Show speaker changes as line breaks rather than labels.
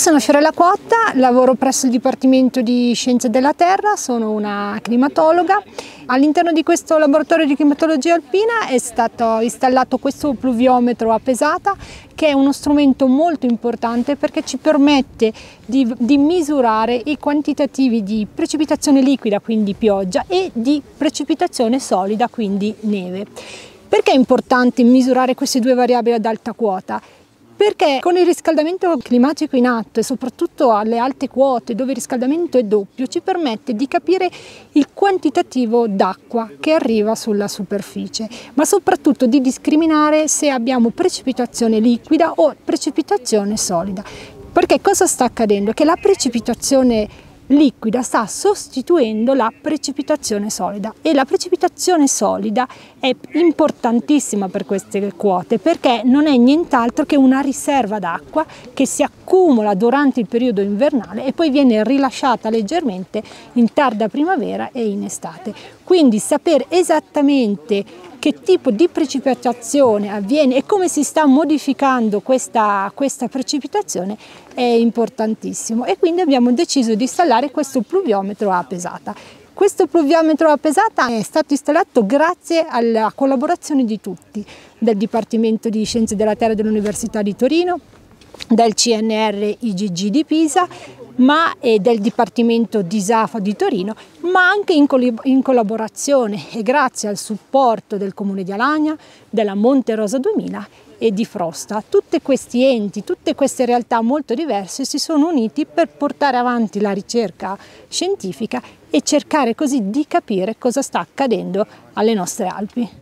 sono Fiorella Quotta, lavoro presso il Dipartimento di Scienze della Terra, sono una climatologa. All'interno di questo laboratorio di climatologia alpina è stato installato questo pluviometro a pesata, che è uno strumento molto importante perché ci permette di misurare i quantitativi di precipitazione liquida, quindi pioggia, e di precipitazione solida, quindi neve. Perché è importante misurare queste due variabili ad alta quota? Perché con il riscaldamento climatico in atto e soprattutto alle alte quote, dove il riscaldamento è doppio, ci permette di capire il quantitativo d'acqua che arriva sulla superficie, ma soprattutto di discriminare se abbiamo precipitazione liquida o precipitazione solida. Perché cosa sta accadendo? Che la precipitazione liquida sta sostituendo la precipitazione solida, e la precipitazione solida è importantissima per queste quote perché non è nient'altro che una riserva d'acqua che si accumula durante il periodo invernale e poi viene rilasciata leggermente in tarda primavera e in estate. Quindi sapere esattamente che tipo di precipitazione avviene e come si sta modificando questa precipitazione è importantissimo, e quindi abbiamo deciso di installare questo pluviometro a pesata. Questo pluviometro a pesata è stato installato grazie alla collaborazione di tutti, del Dipartimento di Scienze della Terra dell'Università di Torino, del CNR IGG di Pisa, e del Dipartimento di SAFA di Torino, ma anche in collaborazione e grazie al supporto del Comune di Alagna, della Monte Rosa 2000 e di Frosta. Tutti questi enti, tutte queste realtà molto diverse si sono uniti per portare avanti la ricerca scientifica e cercare così di capire cosa sta accadendo alle nostre Alpi.